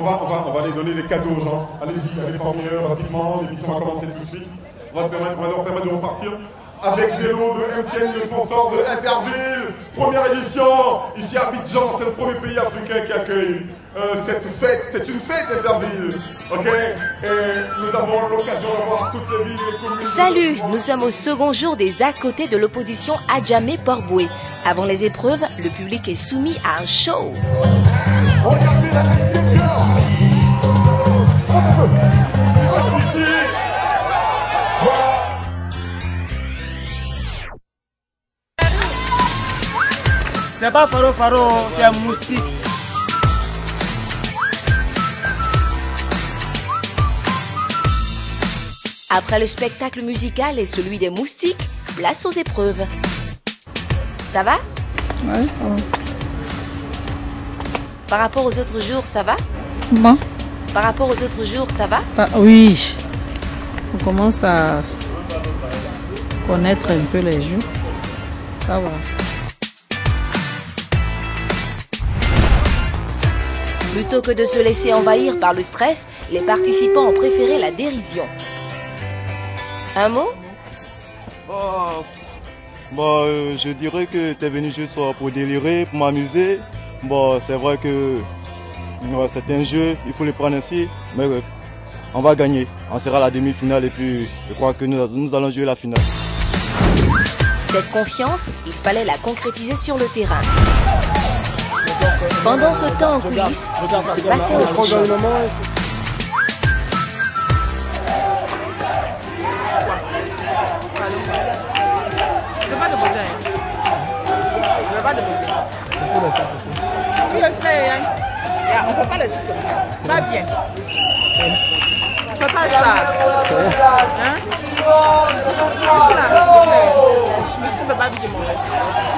on va aller donner des cadeaux aux gens. Allez-y, allez parmi eux rapidement, l'émission va commencer tout de suite. On va leur permettre de repartir avec les lots de MTN, le sponsor de Interville. Première édition, ici à Abidjan, c'est le premier pays africain qui accueille cette fête. C'est une fête Interville, ok? Et nous avons l'occasion d'avoir toutes les villes et les communes. Salut, nous sommes au second jour des à côté de l'opposition Adjamé-Port-Boué. Avant les épreuves, le public est soumis à un show. Regardez la qualité de cœur. Ici. Voilà. C'est pas Faro, c'est un moustique. Après le spectacle musical et celui des moustiques, place aux épreuves. Ça va? Ouais, ça va. Par rapport aux autres jours, ça va? Comment? Par rapport aux autres jours, ça va? Ah, oui. On commence à connaître un peu les jours. Ça va. Plutôt que de se laisser envahir par le stress, les participants ont préféré la dérision. Un mot? Je dirais que tu es venu juste pour délirer, pour m'amuser. Bon, c'est vrai que c'est un jeu, il faut le prendre ainsi, mais on va gagner. On sera à la demi-finale et puis je crois que nous allons jouer la finale. Cette confiance, il fallait la concrétiser sur le terrain. Pendant ce temps en coulisses, il se passait autre chose. On peut pas le dire comme ça. C'est pas bien. On peut pas ça. Hein? Je peux pas dire mon rêve.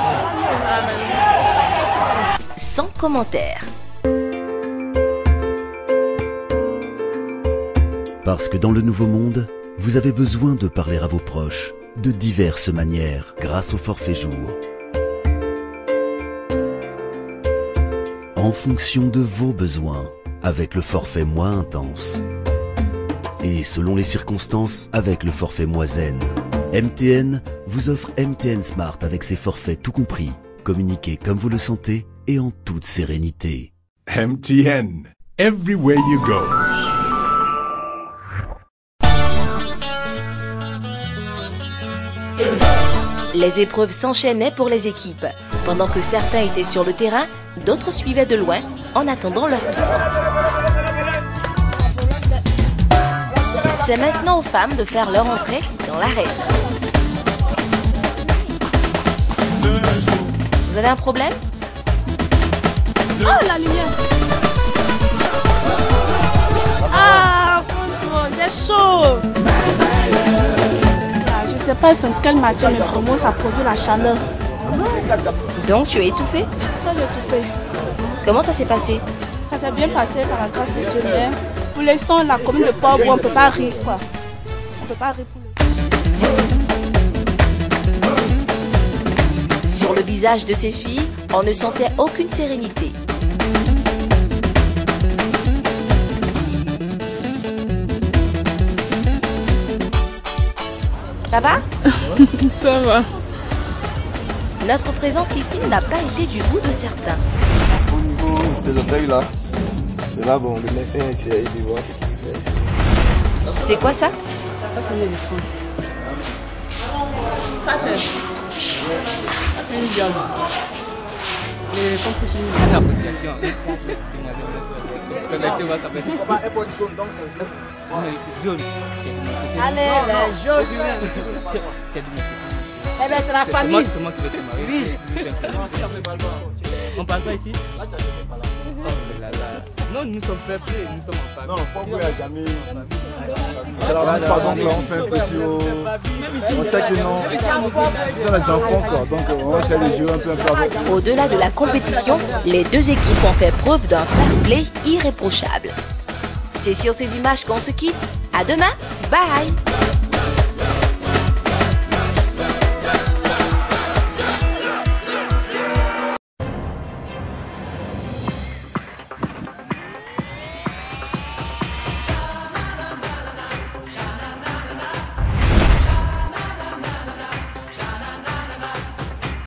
Sans commentaire. Parce que dans le nouveau monde, vous avez besoin de parler à vos proches de diverses manières grâce au forfait jour. En fonction de vos besoins, avec le forfait moins intense. Et selon les circonstances, avec le forfait moins zen. MTN vous offre MTN Smart avec ses forfaits tout compris. Communiquez comme vous le sentez et en toute sérénité. MTN, everywhere you go. Les épreuves s'enchaînaient pour les équipes. Pendant que certains étaient sur le terrain, d'autres suivaient de loin en attendant leur tour. C'est maintenant aux femmes de faire leur entrée dans l'arène. Vous avez un problème? Oh, la lumière! Ah, franchement, j'ai chaud! Je sais pas c'est quelle matière, mais vraiment ça produit la chaleur. Donc tu es étouffé? Moi j'ai étouffé. Comment ça s'est passé? Ça s'est bien passé par la grâce de Dieu, mais pour l'instant la commune de Port-Boué, on ne peut pas rire quoi. On ne peut pas rire pour le... Sur le visage de ces filles, on ne sentait aucune sérénité. Ça va? Ça va. Notre présence ici n'a pas été du goût de certains. Au niveau des oreilles là, c'est là, bon, le médecin essaie de voir ce qu'il fait. C'est quoi ça? Ça c'est l'éléphant. Ça c'est une viande. L'éléphant plus une viande. L'appréciation. Jaune. Allez, les jaunes. Eh bien, c'est la famille. C'est moi qui vais te marier. Oui. On parle pas ici? Oh là là. Non, nous sommes fair play, nous sommes en famille. Non, pas vous, jamais. Alors, pardon, là, on fait un petit. On sait que non. Ce sont les enfants, quoi. Donc, on va essayer de jouer un peu avec. Au-delà de la compétition, les deux équipes ont fait preuve d'un fair play irréprochable. C'est sur ces images qu'on se quitte. À demain. Bye.